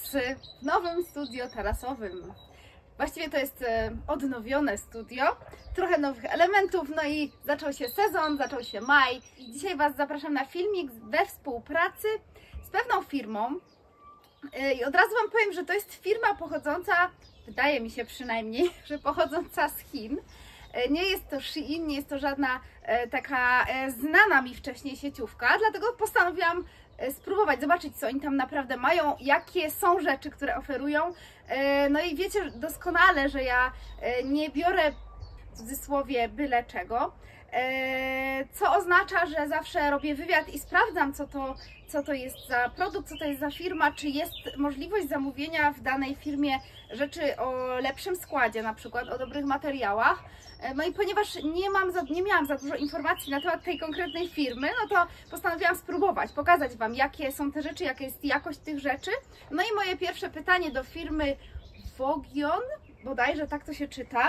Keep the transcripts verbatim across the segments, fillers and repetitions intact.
w nowym studio tarasowym. Właściwie to jest odnowione studio, trochę nowych elementów, no i zaczął się sezon, zaczął się maj. I dzisiaj Was zapraszam na filmik we współpracy z pewną firmą. I od razu Wam powiem, że to jest firma pochodząca, wydaje mi się przynajmniej, że pochodząca z Chin. Nie jest to Shein, nie jest to żadna e, taka e, znana mi wcześniej sieciówka, dlatego postanowiłam e, spróbować, zobaczyć, co oni tam naprawdę mają, jakie są rzeczy, które oferują. E, no i wiecie doskonale, że ja e, nie biorę w cudzysłowie byle czego, e, co oznacza, że zawsze robię wywiad i sprawdzam, co to, co to jest za produkt, co to jest za firma, czy jest możliwość zamówienia w danej firmie rzeczy o lepszym składzie, na przykład o dobrych materiałach. No i ponieważ nie, mam za, nie miałam za dużo informacji na temat tej konkretnej firmy, no to postanowiłam spróbować, pokazać Wam, jakie są te rzeczy, jaka jest jakość tych rzeczy. No i moje pierwsze pytanie do firmy Wogion, bodajże tak to się czyta,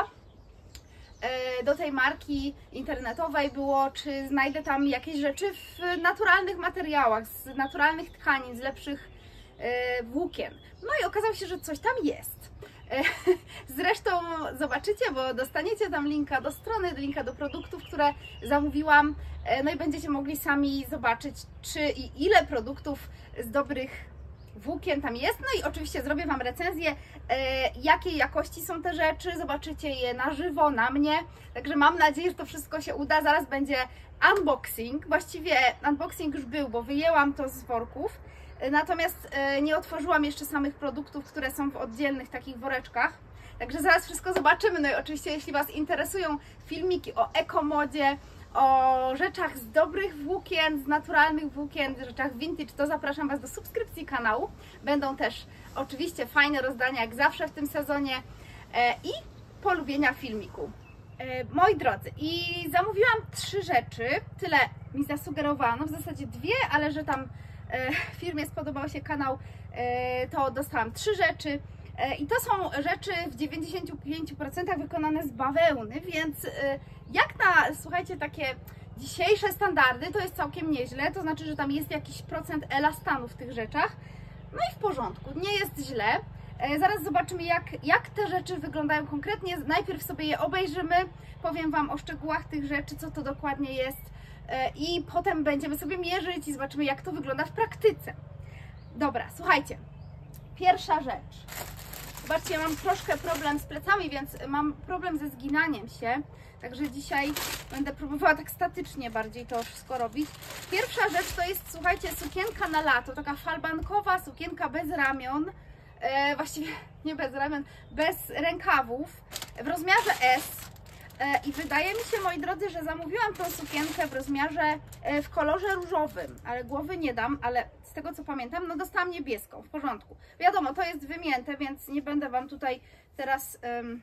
do tej marki internetowej było, czy znajdę tam jakieś rzeczy w naturalnych materiałach, z naturalnych tkanin, z lepszych włókien. No i okazało się, że coś tam jest. Zresztą zobaczycie, bo dostaniecie tam linka do strony, linka do produktów, które zamówiłam. No i będziecie mogli sami zobaczyć, czy i ile produktów z dobrych włókien tam jest. No i oczywiście zrobię Wam recenzję, jakiej jakości są te rzeczy. Zobaczycie je na żywo, na mnie. Także mam nadzieję, że to wszystko się uda. Zaraz będzie unboxing. Właściwie unboxing już był, bo wyjęłam to z worków. Natomiast nie otworzyłam jeszcze samych produktów, które są w oddzielnych takich woreczkach. Także zaraz wszystko zobaczymy. No i oczywiście, jeśli Was interesują filmiki o ekomodzie, o rzeczach z dobrych włókien, z naturalnych włókien, rzeczach vintage, to zapraszam Was do subskrypcji kanału. Będą też oczywiście fajne rozdania, jak zawsze w tym sezonie, i polubienia filmiku. Moi drodzy, i zamówiłam trzy rzeczy. Tyle mi zasugerowano, w zasadzie dwie, ale że tam firmie spodobał się kanał, to dostałam trzy rzeczy i to są rzeczy w dziewięćdziesięciu pięciu procentach wykonane z bawełny, więc jak na, słuchajcie, takie dzisiejsze standardy, to jest całkiem nieźle, to znaczy, że tam jest jakiś procent elastanu w tych rzeczach, no i w porządku, nie jest źle. Zaraz zobaczymy, jak, jak te rzeczy wyglądają konkretnie. Najpierw sobie je obejrzymy, powiem Wam o szczegółach tych rzeczy, co to dokładnie jest, i potem będziemy sobie mierzyć i zobaczymy, jak to wygląda w praktyce. Dobra, słuchajcie, pierwsza rzecz. Zobaczcie, ja mam troszkę problem z plecami, więc mam problem ze zginaniem się, także dzisiaj będę próbowała tak statycznie bardziej to wszystko robić. Pierwsza rzecz to jest, słuchajcie, sukienka na lato, taka falbankowa sukienka bez ramion, e, właściwie nie bez ramion, bez rękawów, w rozmiarze S. I wydaje mi się, moi drodzy, że zamówiłam tą sukienkę w rozmiarze, w kolorze różowym, ale głowy nie dam, ale z tego co pamiętam, no dostałam niebieską, w porządku. Wiadomo, to jest wymięte, więc nie będę Wam tutaj teraz, um,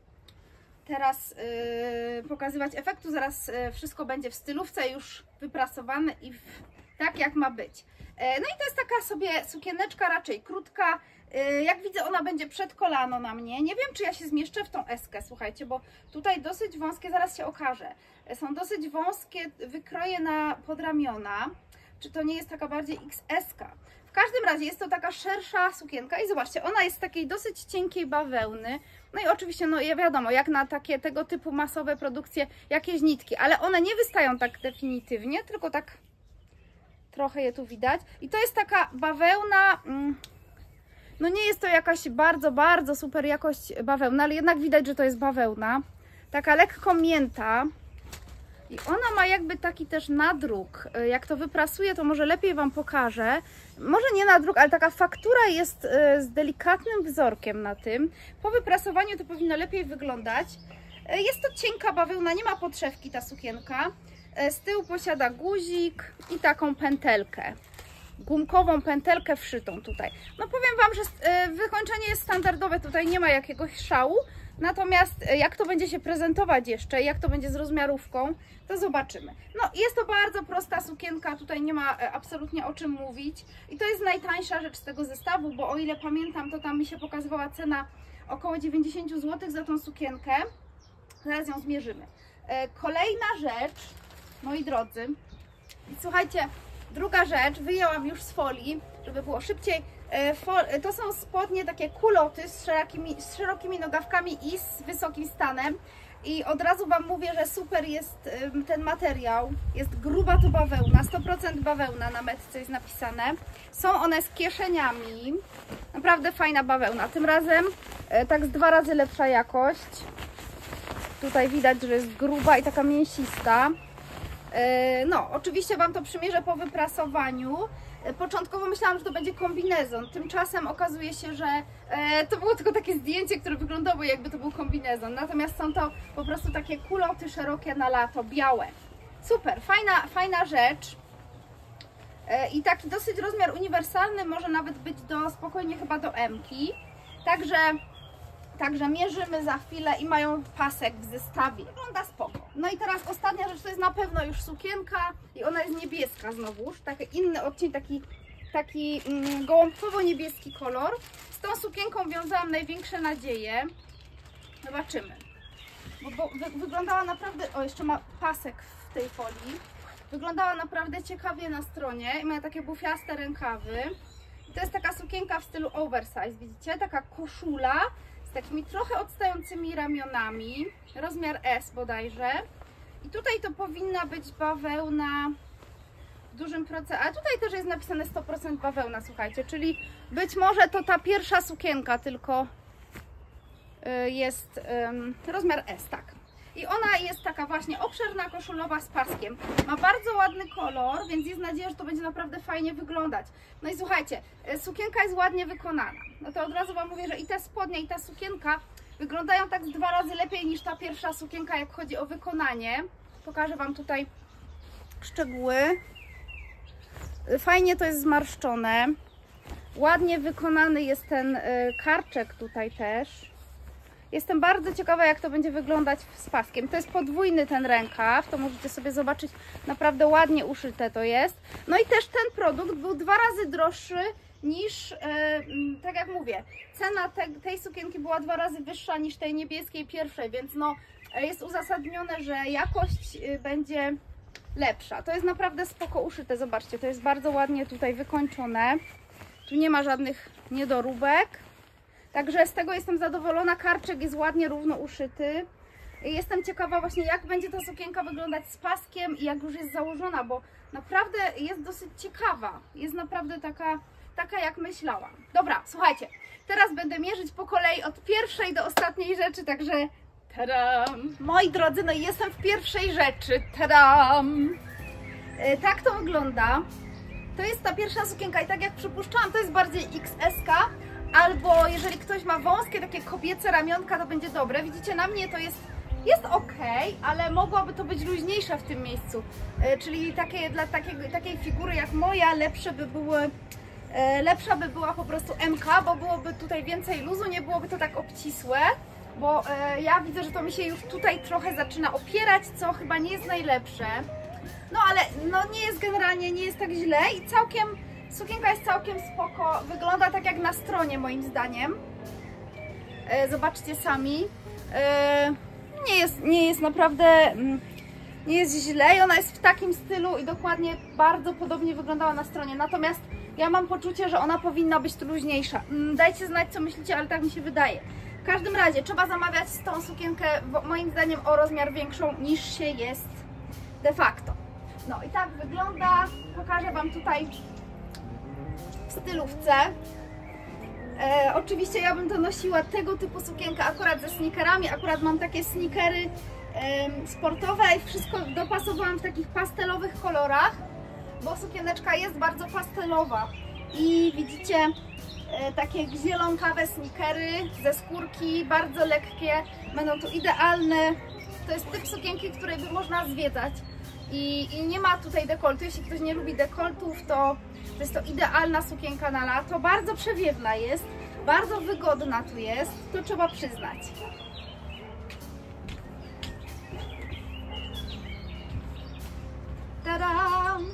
teraz yy, pokazywać efektu, zaraz yy, wszystko będzie w stylówce już wyprasowane i w, tak jak ma być. Yy, no i to jest taka sobie sukieneczka raczej krótka. Jak widzę, ona będzie przed kolano na mnie. Nie wiem, czy ja się zmieszczę w tą eskę, słuchajcie, bo tutaj dosyć wąskie, zaraz się okaże. Są dosyć wąskie wykroje na podramiona. Czy to nie jest taka bardziej X S-ka? W każdym razie jest to taka szersza sukienka i zobaczcie, ona jest z takiej dosyć cienkiej bawełny. No i oczywiście, no ja wiadomo, jak na takie tego typu masowe produkcje, jakieś nitki, ale one nie wystają tak definitywnie, tylko tak trochę je tu widać. I to jest taka bawełna... Mm, no nie jest to jakaś bardzo, bardzo super jakość bawełna, ale jednak widać, że to jest bawełna. Taka lekko mięta. I ona ma jakby taki też nadruk. Jak to wyprasuję, to może lepiej Wam pokażę. Może nie nadruk, ale taka faktura jest z delikatnym wzorkiem na tym. Po wyprasowaniu to powinno lepiej wyglądać. Jest to cienka bawełna, nie ma podszewki ta sukienka. Z tyłu posiada guzik i taką pętelkę. Gumkową pętelkę wszytą tutaj. No powiem Wam, że wykończenie jest standardowe, tutaj nie ma jakiegoś szału. Natomiast jak to będzie się prezentować jeszcze, jak to będzie z rozmiarówką, to zobaczymy. No jest to bardzo prosta sukienka, tutaj nie ma absolutnie o czym mówić. I to jest najtańsza rzecz z tego zestawu, bo o ile pamiętam, to tam mi się pokazywała cena około dziewięćdziesiąt złotych za tą sukienkę. Zaraz ją zmierzymy. Kolejna rzecz, moi drodzy, słuchajcie, druga rzecz, wyjęłam już z folii, żeby było szybciej. To są spodnie takie kuloty z szerokimi, z szerokimi nogawkami i z wysokim stanem. I od razu Wam mówię, że super jest ten materiał. Jest gruba to bawełna, sto procent bawełna na metce jest napisane. Są one z kieszeniami. Naprawdę fajna bawełna. Tym razem tak z dwa razy lepsza jakość. Tutaj widać, że jest gruba i taka mięsista. No, oczywiście Wam to przymierzę po wyprasowaniu. Początkowo myślałam, że to będzie kombinezon, tymczasem okazuje się, że e, to było tylko takie zdjęcie, które wyglądało jakby to był kombinezon. Natomiast są to po prostu takie kuloty szerokie na lato, białe. Super, fajna, fajna rzecz. E, I taki dosyć rozmiar uniwersalny, może nawet być do spokojnie chyba do M-ki. Także, także mierzymy za chwilę i mają pasek w zestawie. Wygląda spoko. No i teraz ostatnia rzecz, to jest na pewno już sukienka i ona jest niebieska znowuż, taki inny odcień, taki, taki mm, gołąbkowo-niebieski kolor. Z tą sukienką wiązałam największe nadzieje. Zobaczymy. Bo, bo wy, wyglądała naprawdę, o jeszcze ma pasek w tej folii. Wyglądała naprawdę ciekawie na stronie i ma takie bufiaste rękawy. I to jest taka sukienka w stylu oversize, widzicie? Taka koszula z takimi trochę odstającymi ramionami, rozmiar S bodajże. I tutaj to powinna być bawełna w dużym procencie, a tutaj też jest napisane sto procent bawełna, słuchajcie, czyli być może to ta pierwsza sukienka tylko jest rozmiar S, tak. I ona jest taka właśnie obszerna, koszulowa z paskiem. Ma bardzo ładny kolor, więc jest nadzieja, że to będzie naprawdę fajnie wyglądać. No i słuchajcie, sukienka jest ładnie wykonana. No to od razu Wam mówię, że i te spodnie, i ta sukienka wyglądają tak z dwa razy lepiej niż ta pierwsza sukienka, jak chodzi o wykonanie. Pokażę Wam tutaj szczegóły. Fajnie to jest zmarszczone. Ładnie wykonany jest ten karczek tutaj też. Jestem bardzo ciekawa, jak to będzie wyglądać z paskiem. To jest podwójny ten rękaw, to możecie sobie zobaczyć, naprawdę ładnie uszyte to jest. No i też ten produkt był dwa razy droższy niż, yy, tak jak mówię, cena te, tej sukienki była dwa razy wyższa niż tej niebieskiej pierwszej, więc no jest uzasadnione, że jakość będzie lepsza. To jest naprawdę spoko uszyte, zobaczcie, to jest bardzo ładnie tutaj wykończone. Tu nie ma żadnych niedoróbek. Także z tego jestem zadowolona, karczek jest ładnie równo uszyty. Jestem ciekawa właśnie, jak będzie ta sukienka wyglądać z paskiem i jak już jest założona, bo naprawdę jest dosyć ciekawa. Jest naprawdę taka, taka jak myślałam. Dobra, słuchajcie, teraz będę mierzyć po kolei od pierwszej do ostatniej rzeczy, także tadam! Moi drodzy, no i jestem w pierwszej rzeczy, tadam! E, tak to wygląda. To jest ta pierwsza sukienka i tak jak przypuszczałam, to jest bardziej X S ka. Albo jeżeli ktoś ma wąskie, takie kobiece ramionka, to będzie dobre. Widzicie, na mnie to jest, jest ok, ale mogłoby to być luźniejsze w tym miejscu. E, czyli takie, dla takiego, takiej figury jak moja, lepsze by były, e, lepsza by była po prostu M ka, bo byłoby tutaj więcej luzu, nie byłoby to tak obcisłe. Bo e, ja widzę, że to mi się już tutaj trochę zaczyna opierać, co chyba nie jest najlepsze. No ale no, nie jest generalnie, nie jest tak źle i całkiem... Sukienka jest całkiem spoko, wygląda tak jak na stronie moim zdaniem. E, zobaczcie sami. E, nie, jest, nie jest naprawdę, nie jest źle i ona jest w takim stylu i dokładnie bardzo podobnie wyglądała na stronie. Natomiast ja mam poczucie, że ona powinna być tu luźniejsza. Dajcie znać, co myślicie, ale tak mi się wydaje. W każdym razie trzeba zamawiać tą sukienkę moim zdaniem o rozmiar większą niż się jest de facto. No i tak wygląda. Pokażę Wam tutaj w stylówce. E, oczywiście ja bym to nosiła tego typu sukienkę akurat ze sneakerami, akurat mam takie sneakery e, sportowe i wszystko dopasowałam w takich pastelowych kolorach, bo sukieneczka jest bardzo pastelowa i widzicie e, takie zielonkawe sneakery ze skórki, bardzo lekkie, będą tu idealne. To jest typ sukienki, której by można zwiedzać. I, I nie ma tutaj dekoltu, jeśli ktoś nie lubi dekoltów, to, to jest to idealna sukienka na lato, bardzo przewiewna jest, bardzo wygodna tu jest, to trzeba przyznać. Tadam!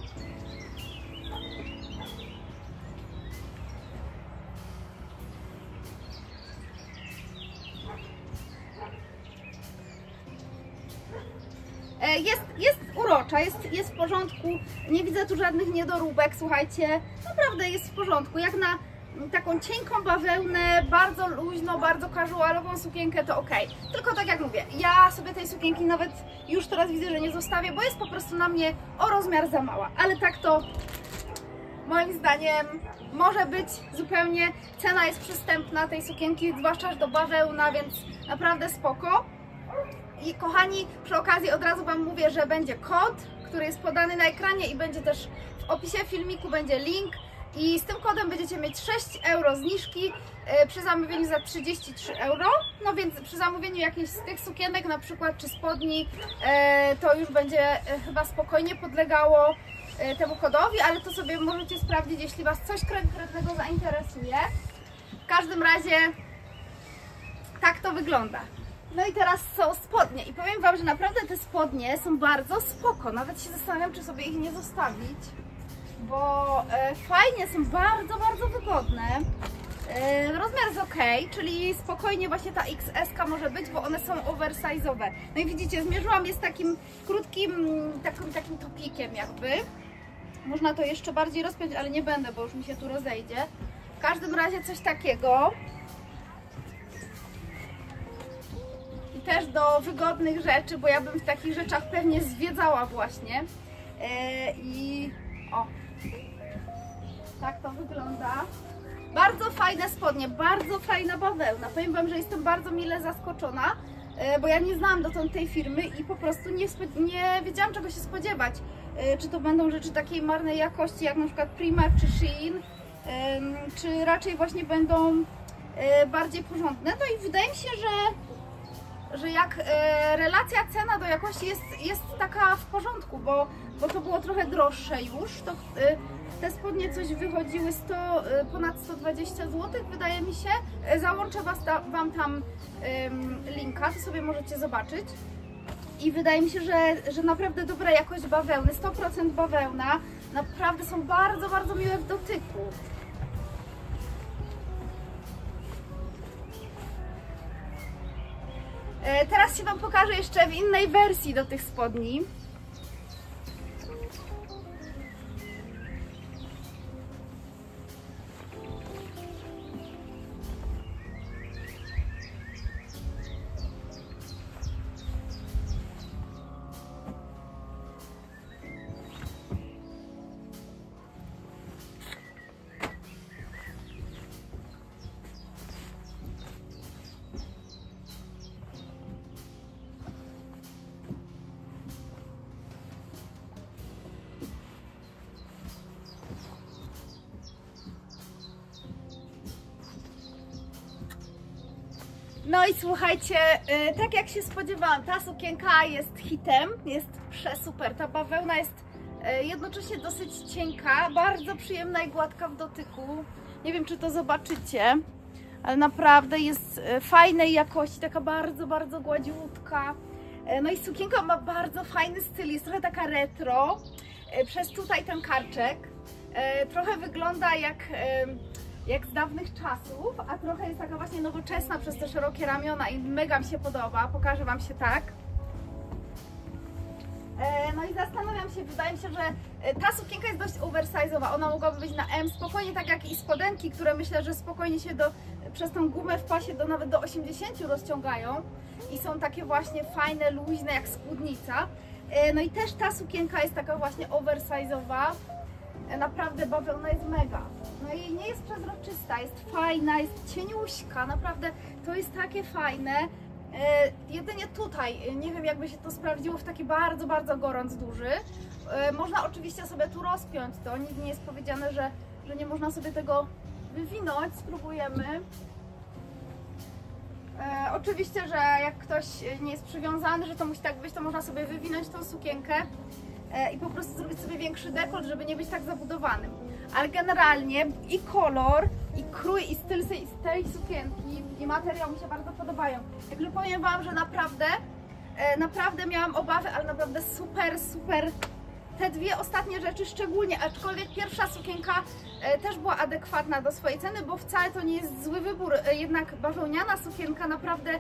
Jest, jest urocza, jest, jest w porządku, nie widzę tu żadnych niedoróbek, słuchajcie, naprawdę jest w porządku, jak na taką cienką bawełnę, bardzo luźną, bardzo casualową sukienkę, to ok. Tylko tak jak mówię, ja sobie tej sukienki nawet już teraz widzę, że nie zostawię, bo jest po prostu na mnie o rozmiar za mała. Ale tak to moim zdaniem może być zupełnie, cena jest przystępna tej sukienki, zwłaszcza do bawełna, więc naprawdę spoko. I kochani, przy okazji od razu Wam mówię, że będzie kod, który jest podany na ekranie i będzie też w opisie filmiku będzie link i z tym kodem będziecie mieć sześć euro zniżki przy zamówieniu za trzydzieści trzy euro. No więc przy zamówieniu jakiejś z tych sukienek na przykład czy spodni to już będzie chyba spokojnie podlegało temu kodowi, ale to sobie możecie sprawdzić, jeśli Was coś konkretnego zainteresuje. W każdym razie tak to wygląda. No i teraz są spodnie i powiem Wam, że naprawdę te spodnie są bardzo spoko. Nawet się zastanawiam, czy sobie ich nie zostawić, bo e, fajnie, są bardzo, bardzo wygodne. E, rozmiar jest ok, czyli spokojnie właśnie ta X S może być, bo one są oversize'owe. No i widzicie, zmierzyłam je z takim krótkim, takim, takim topikiem jakby. Można to jeszcze bardziej rozpiąć, ale nie będę, bo już mi się tu rozejdzie. W każdym razie coś takiego. Też do wygodnych rzeczy, bo ja bym w takich rzeczach pewnie zwiedzała właśnie. Yy, I o, tak to wygląda. Bardzo fajne spodnie, bardzo fajna bawełna. Powiem Wam, że jestem bardzo mile zaskoczona, yy, bo ja nie znałam dotąd tej firmy i po prostu nie, nie wiedziałam, czego się spodziewać. Yy, czy to będą rzeczy takiej marnej jakości, jak na przykład Primark czy Shein, yy, czy raczej właśnie będą yy, bardziej porządne. No i wydaje mi się, że że jak e, relacja cena do jakości jest, jest taka w porządku, bo, bo to było trochę droższe już, to e, te spodnie coś wychodziły sto, e, ponad sto dwadzieścia złotych, wydaje mi się. E, załączę was ta, Wam tam e, linka, to sobie możecie zobaczyć. I wydaje mi się, że, że naprawdę dobra jakość bawełny, sto procent bawełna, naprawdę są bardzo, bardzo miłe w dotyku. Teraz się Wam pokażę jeszcze w innej wersji do tych spodni. No i słuchajcie, tak jak się spodziewałam, ta sukienka jest hitem, jest przesuper. Ta bawełna jest jednocześnie dosyć cienka, bardzo przyjemna i gładka w dotyku. Nie wiem, czy to zobaczycie, ale naprawdę jest fajnej jakości, taka bardzo, bardzo gładziutka. No i sukienka ma bardzo fajny styl, jest trochę taka retro, przez tutaj ten karczek. Trochę wygląda jak... jak z dawnych czasów, a trochę jest taka właśnie nowoczesna przez te szerokie ramiona i mega mi się podoba, pokażę Wam się tak. No i zastanawiam się, wydaje mi się, że ta sukienka jest dość oversize'owa, ona mogłaby być na M, spokojnie tak jak i spodenki, które myślę, że spokojnie się do, przez tą gumę w pasie do nawet do osiemdziesięciu rozciągają i są takie właśnie fajne, luźne jak spódnica. No i też ta sukienka jest taka właśnie oversize'owa. Naprawdę bawełna jest mega. No i nie jest przezroczysta, jest fajna, jest cieniuśka, naprawdę to jest takie fajne. E, jedynie tutaj, nie wiem jakby się to sprawdziło w taki bardzo, bardzo gorąc duży. E, można oczywiście sobie tu rozpiąć to, nigdy nie jest powiedziane, że, że nie można sobie tego wywinąć, spróbujemy. E, oczywiście, że jak ktoś nie jest przywiązany, że to musi tak być, to można sobie wywinąć tą sukienkę i po prostu zrobić sobie większy dekolt, żeby nie być tak zabudowanym. Ale generalnie i kolor, i krój, i styl z tej sukienki, i materiał mi się bardzo podobają. Jakże powiem Wam, że naprawdę, naprawdę miałam obawy, ale naprawdę super, super. Te dwie ostatnie rzeczy szczególnie, aczkolwiek pierwsza sukienka też była adekwatna do swojej ceny, bo wcale to nie jest zły wybór. Jednak bawełniana sukienka, naprawdę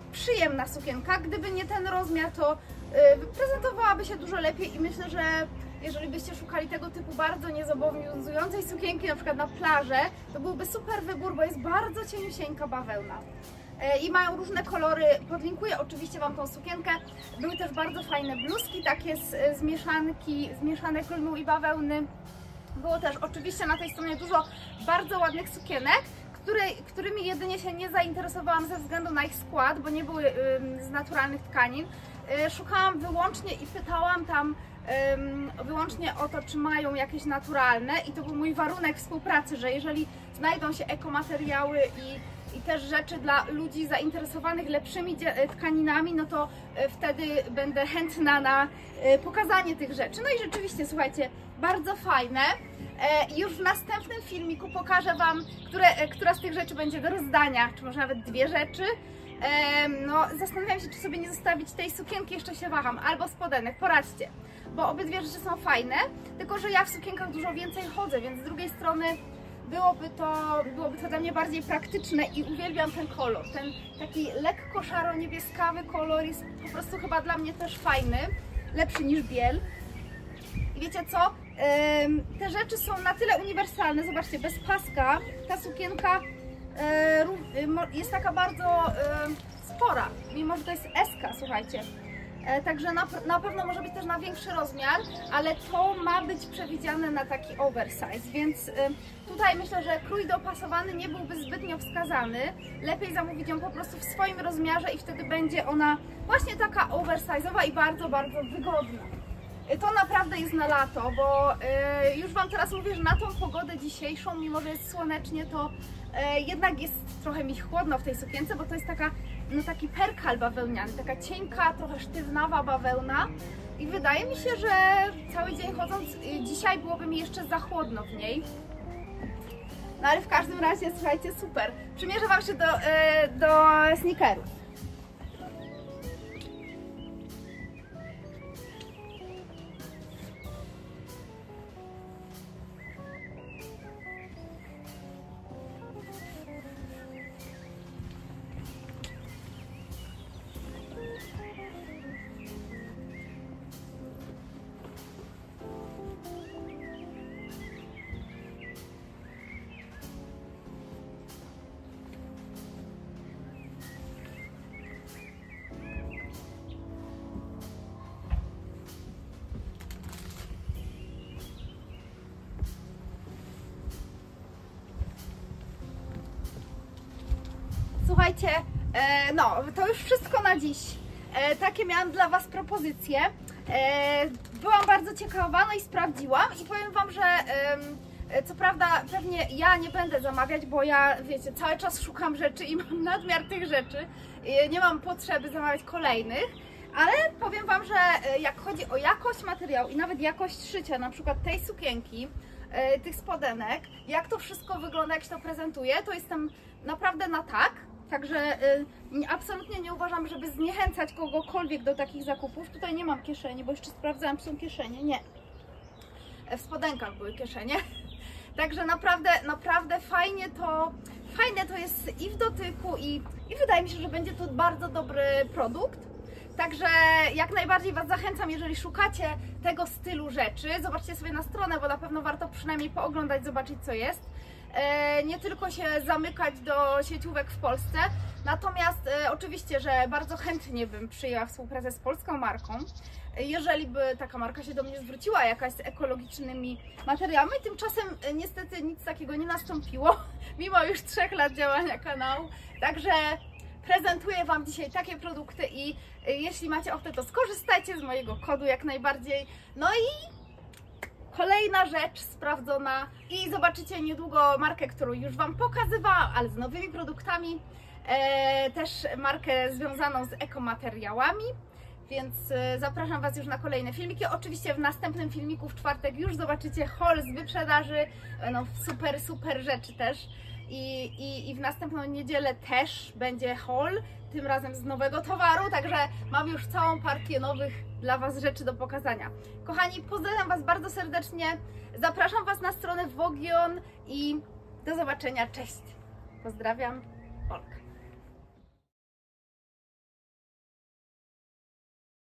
przyjemna sukienka. Gdyby nie ten rozmiar, to prezentowałaby się dużo lepiej i myślę, że jeżeli byście szukali tego typu bardzo niezobowiązującej sukienki, na przykład na plażę, to byłby super wybór, bo jest bardzo cieniusieńka bawełna. I mają różne kolory, podlinkuję oczywiście Wam tą sukienkę. Były też bardzo fajne bluzki, takie z, z mieszanki, z mieszanek lnu i bawełny. Było też oczywiście na tej stronie dużo bardzo ładnych sukienek, które, którymi jedynie się nie zainteresowałam ze względu na ich skład, bo nie były ym, z naturalnych tkanin. Yy, szukałam wyłącznie i pytałam tam ym, wyłącznie o to, czy mają jakieś naturalne, i to był mój warunek współpracy, że jeżeli znajdą się ekomateriały i i też rzeczy dla ludzi zainteresowanych lepszymi tkaninami, no to wtedy będę chętna na pokazanie tych rzeczy. No i rzeczywiście, słuchajcie, bardzo fajne. Już w następnym filmiku pokażę Wam, które, która z tych rzeczy będzie do rozdania, czy może nawet dwie rzeczy. No, zastanawiam się, czy sobie nie zostawić tej sukienki, jeszcze się waham, albo spodenek, poradźcie, bo obydwie rzeczy są fajne, tylko że ja w sukienkach dużo więcej chodzę, więc z drugiej strony Byłoby to, byłoby to dla mnie bardziej praktyczne i uwielbiam ten kolor. Ten taki lekko szaro-niebieskawy kolor jest po prostu chyba dla mnie też fajny, lepszy niż biel. I wiecie co? Te rzeczy są na tyle uniwersalne, zobaczcie, bez paska ta sukienka jest taka bardzo spora, mimo że to jest eska, słuchajcie. Także na, na pewno może być też na większy rozmiar, ale to ma być przewidziane na taki oversize, więc y, tutaj myślę, że krój dopasowany nie byłby zbytnio wskazany. Lepiej zamówić ją po prostu w swoim rozmiarze i wtedy będzie ona właśnie taka oversize'owa i bardzo, bardzo wygodna. Y, to naprawdę jest na lato, bo y, już Wam teraz mówię, że na tą pogodę dzisiejszą, mimo że jest słonecznie, to y, jednak jest trochę mi chłodno w tej sukience, bo to jest taka no taki perkal bawełniany, taka cienka, trochę sztywnawa bawełna i wydaje mi się, że cały dzień chodząc dzisiaj byłoby mi jeszcze za chłodno w niej. No ale w każdym razie, słuchajcie, super. Przymierzę Wam się do, do sneakerów. Słuchajcie, e, no to już wszystko na dziś. E, takie miałam dla Was propozycje. E, byłam bardzo ciekawa, no i sprawdziłam i powiem Wam, że e, co prawda pewnie ja nie będę zamawiać, bo ja, wiecie, cały czas szukam rzeczy i mam nadmiar tych rzeczy. E, nie mam potrzeby zamawiać kolejnych, ale powiem Wam, że jak chodzi o jakość materiału i nawet jakość szycia, na przykład tej sukienki, e, tych spodenek, jak to wszystko wygląda, jak się to prezentuje, to jestem naprawdę na tak. Także y, absolutnie nie uważam, żeby zniechęcać kogokolwiek do takich zakupów. Tutaj nie mam kieszeni, bo jeszcze sprawdzałam, czy są kieszenie. Nie. W spodenkach były kieszenie. Także naprawdę, naprawdę fajnie to, fajne to jest i w dotyku, i, i wydaje mi się, że będzie to bardzo dobry produkt. Także jak najbardziej Was zachęcam, jeżeli szukacie tego stylu rzeczy, zobaczcie sobie na stronę, bo na pewno warto przynajmniej pooglądać, zobaczyć co jest. Nie tylko się zamykać do sieciówek w Polsce, natomiast e, oczywiście, że bardzo chętnie bym przyjęła współpracę z polską marką, jeżeli by taka marka się do mnie zwróciła, jakaś z ekologicznymi materiałami. Tymczasem e, niestety nic takiego nie nastąpiło, mimo już trzech lat działania kanału, także prezentuję Wam dzisiaj takie produkty i e, jeśli macie ochotę, to skorzystajcie z mojego kodu jak najbardziej. No i kolejna rzecz sprawdzona i zobaczycie niedługo markę, którą już Wam pokazywałam, ale z nowymi produktami, e, też markę związaną z ekomateriałami, więc e, zapraszam Was już na kolejne filmiki. Oczywiście w następnym filmiku w czwartek już zobaczycie haul z wyprzedaży, no super, super rzeczy też i, i, i w następną niedzielę też będzie haul, tym razem z nowego towaru, także mam już całą partię nowych dla Was rzeczy do pokazania. Kochani, pozdrawiam Was bardzo serdecznie, zapraszam Was na stronę Wogion i do zobaczenia, cześć! Pozdrawiam, Olka.